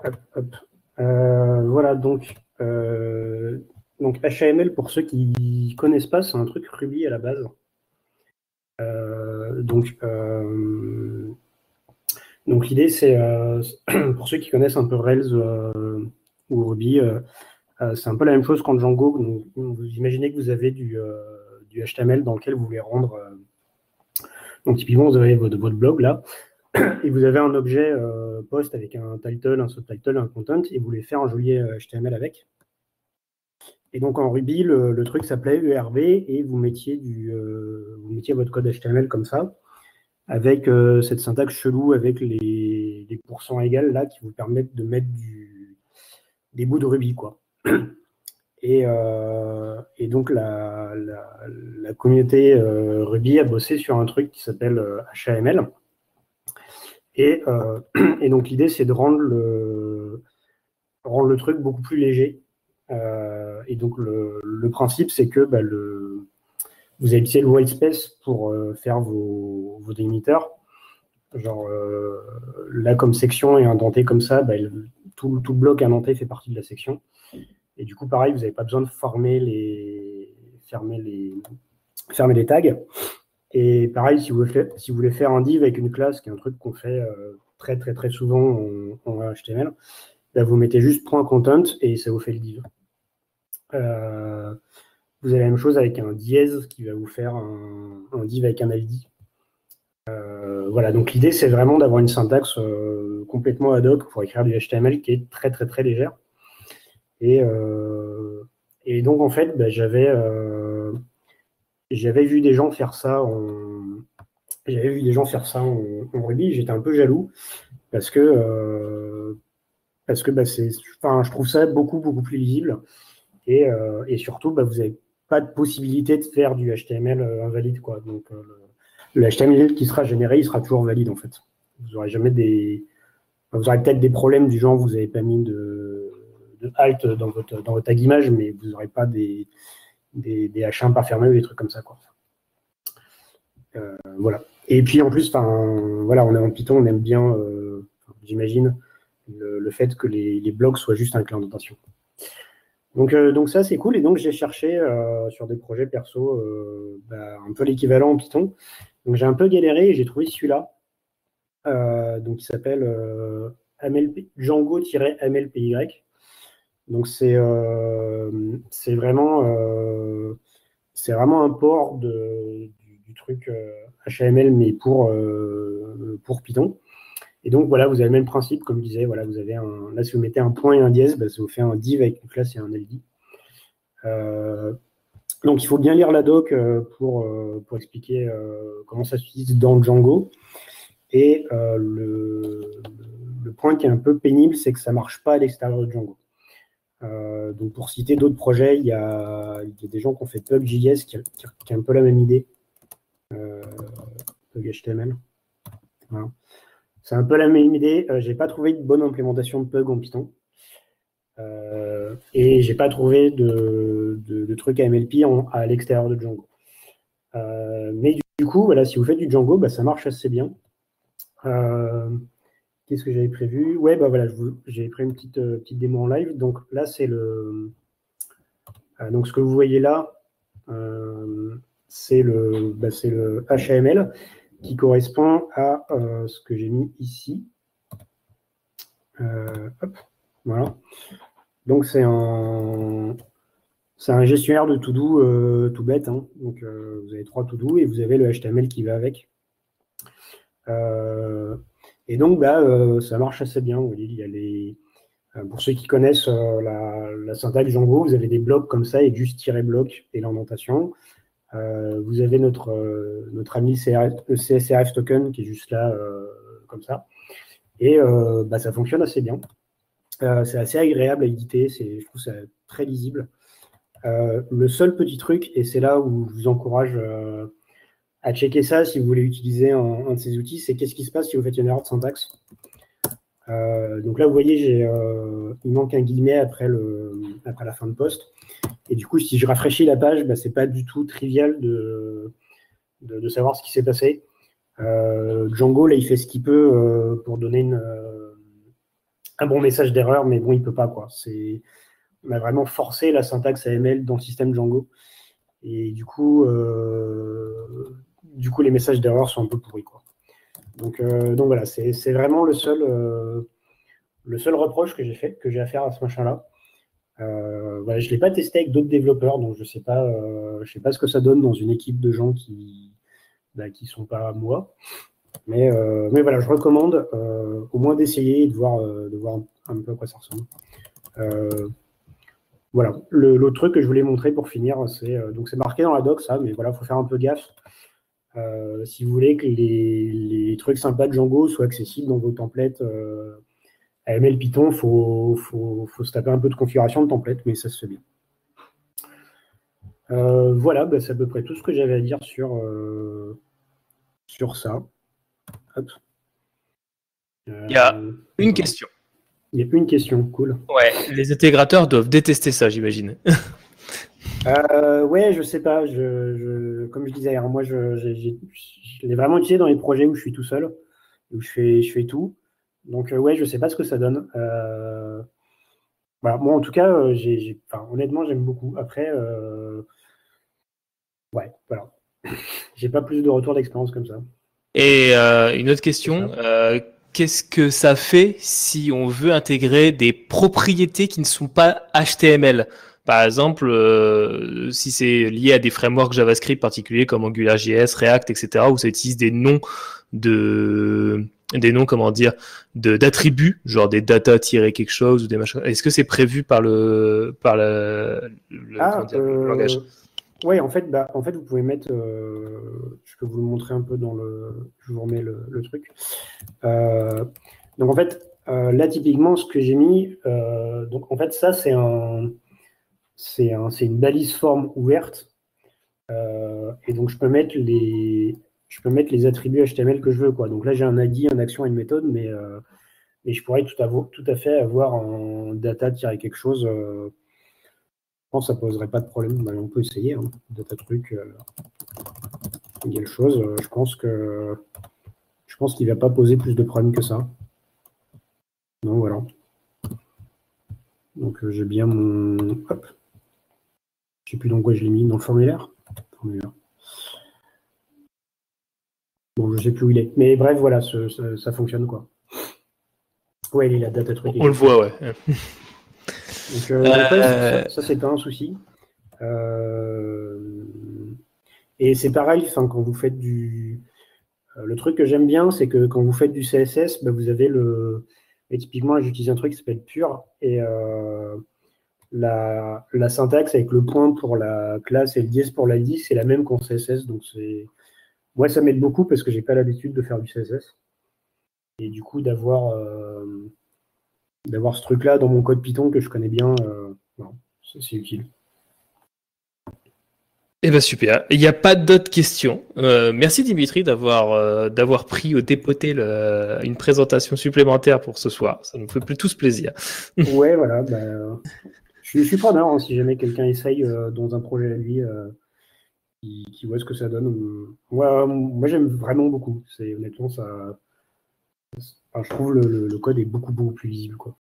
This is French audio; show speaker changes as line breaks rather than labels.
Hop, hop. Voilà, donc HTML, pour ceux qui ne connaissent pas, c'est un truc Ruby à la base. Donc l'idée, c'est, pour ceux qui connaissent un peu Rails ou Ruby, c'est un peu la même chose qu'en Django. Donc, vous imaginez que vous avez du HTML dans lequel vous voulez rendre. Donc typiquement, vous avez votre blog là, et vous avez un objet post avec un title, un subtitle, un content, et vous voulez faire un joli HTML avec. Et donc en Ruby, le truc s'appelait ERB, et vous mettiez votre code HTML comme ça, avec cette syntaxe chelou avec les pourcents égales là qui vous permettent de mettre des bouts de Ruby, quoi. Et donc la communauté Ruby a bossé sur un truc qui s'appelle HAML. Et donc l'idée, c'est de rendre le truc beaucoup plus léger. Et donc le principe, c'est que vous avez utilisé le white space pour faire vos délimiteurs. Genre là, comme section est indentée comme ça, tout le bloc indenté fait partie de la section. Et du coup, pareil, vous n'avez pas besoin de fermer les tags. Et pareil, si vous voulez faire un div avec une classe, qui est un truc qu'on fait très très très souvent en HTML, vous mettez juste .content et ça vous fait le div. Vous avez la même chose avec un dièse qui va vous faire un div avec un ID. Voilà, donc l'idée, c'est vraiment d'avoir une syntaxe complètement ad hoc pour écrire du HTML qui est très très très légère. Et donc, en fait, j'avais vu des gens faire ça en Ruby. J'étais un peu jaloux parce que je trouve ça beaucoup beaucoup plus lisible, et surtout vous n'avez pas de possibilité de faire du HTML invalide, quoi. Donc le HTML qui sera généré, il sera toujours valide, en fait. Vous aurez peut-être des problèmes du genre, vous n'avez pas mis de alt dans votre tag image, mais vous n'aurez pas des H1 pas fermés ou des trucs comme ça, quoi. Voilà. Et puis en plus, voilà, on est en Python, on aime bien, j'imagine, le fait que les blocs soient juste inclus en notation. Donc ça, c'est cool. Et donc j'ai cherché sur des projets perso un peu l'équivalent en Python. Donc j'ai un peu galéré et j'ai trouvé celui-là. Donc il s'appelle Django-MLPY. Donc c'est vraiment un port du truc HTML, mais pour Python. Et donc voilà, vous avez le même principe, comme je disais. Voilà, vous avez là, si vous mettez un point et un dièse, ça vous fait un div avec une classe et un LD. Donc il faut bien lire la doc pour expliquer comment ça s'utilise dans Django. Et le point qui est un peu pénible, c'est que ça ne marche pas à l'extérieur de Django. Donc pour citer d'autres projets, il y a des gens qui ont fait Pug.js qui a un peu la même idée. Pug HTML. Voilà. C'est un peu la même idée. Je n'ai pas trouvé de bonne implémentation de Pug en Python. Et je n'ai pas trouvé de trucs à MLP à l'extérieur de Django. Mais du coup, voilà, si vous faites du Django, ça marche assez bien. Qu'est-ce que j'avais prévu? Ouais, voilà, j'ai pris une petite démo en live. Donc là, c'est donc ce que vous voyez là, c'est le HTML qui correspond à ce que j'ai mis ici. Hop, voilà. Donc c'est un gestionnaire de to-do tout bête, hein. Donc vous avez 3 to-do et vous avez le HTML qui va avec. Et donc ça marche assez bien. Vous voyez, il y a pour ceux qui connaissent la syntaxe Django, vous avez des blocs comme ça et juste tirer bloc et l'indentation. Vous avez notre ami CSRF token qui est juste là comme ça. Et ça fonctionne assez bien. C'est assez agréable à éditer, je trouve ça très lisible. Le seul petit truc, et c'est là où je vous encourage à checker ça si vous voulez utiliser un de ces outils, c'est qu'est-ce qui se passe si vous faites une erreur de syntaxe. Donc là, vous voyez, il manque un guillemet après la fin de poste. Et du coup, si je rafraîchis la page, c'est pas du tout trivial de savoir ce qui s'est passé. Django, là, il fait ce qu'il peut pour donner un bon message d'erreur, mais bon, il peut pas, quoi. On a vraiment forcé la syntaxe AML dans le système Django. Et du coup, les messages d'erreur sont un peu pourris, quoi. Donc voilà, c'est vraiment le seul reproche que j'ai à faire à ce machin-là. Voilà, je ne l'ai pas testé avec d'autres développeurs, donc je sais pas ce que ça donne dans une équipe de gens qui sont pas moi. Mais voilà, je recommande au moins d'essayer et de voir un peu à quoi ça ressemble. Voilà. L'autre truc que je voulais montrer pour finir, donc c'est marqué dans la doc, ça, mais voilà, il faut faire un peu gaffe. Si vous voulez que les trucs sympas de Django soient accessibles dans vos templates AML Python, il faut se taper un peu de configuration de template, mais ça se fait bien. Voilà, c'est à peu près tout ce que j'avais à dire sur ça. Hop.
Il y a une question.
Il y a une question, cool.
Ouais, les intégrateurs doivent détester ça, j'imagine.
Ouais, je sais pas. Comme je disais, moi, je l'ai vraiment utilisé dans les projets où je suis tout seul, où je fais tout. Donc, ouais, je sais pas ce que ça donne. Voilà, moi, en tout cas, honnêtement, j'aime beaucoup. Après, ouais, voilà. J'ai pas plus de retour d'expérience comme ça.
Et une autre question, qu'est-ce que ça fait si on veut intégrer des propriétés qui ne sont pas HTML? Par exemple, si c'est lié à des frameworks JavaScript particuliers comme AngularJS, React, etc., où ça utilise des noms comment dire, d'attributs, genre des data quelque chose ou des machins. Est-ce que c'est prévu par le langage?
Ouais, en fait, vous pouvez mettre. Je peux vous le montrer un peu dans le. Je vous remets le truc. Donc en fait, là typiquement, ce que j'ai mis. Donc en fait, ça c'est une balise forme ouverte. Et donc je peux mettre les attributs HTML que je veux, quoi. Donc là, j'ai un ID, une action et une méthode, mais je pourrais tout à fait avoir un data quelque chose. Je pense que ça poserait pas de problème. On peut essayer. Hein. Data truc égale chose. Je pense qu'il va pas poser plus de problèmes que ça. Donc voilà. Donc j'ai bien mon. Hop. Je sais plus dans quoi je l'ai mis, dans le formulaire. Bon, je sais plus où il est. Mais bref, voilà, ça fonctionne, quoi. Ouais, il est la data truc.
On le voit, ouais.
Donc, ça c'est pas un souci. Et c'est pareil, quand vous faites le truc que j'aime bien, c'est que quand vous faites du CSS, vous avez et typiquement, j'utilise un truc qui s'appelle Pure, et la syntaxe avec le point pour la classe et le dièse pour l'ID, c'est la même qu'en CSS. Donc moi, ça m'aide beaucoup parce que j'ai pas l'habitude de faire du CSS. Et du coup, d'avoir ce truc-là dans mon code Python que je connais bien, c'est utile.
Eh ben super. Il n'y a pas d'autres questions. Merci Dimitri d'avoir pris au dépoté une présentation supplémentaire pour ce soir. Ça nous fait tous plaisir.
Ouais, voilà. Je suis preneur hein, si jamais quelqu'un essaye dans un projet à lui qui voit ce que ça donne. Moi j'aime vraiment beaucoup. Honnêtement ça. Je trouve le code est beaucoup plus lisible, quoi.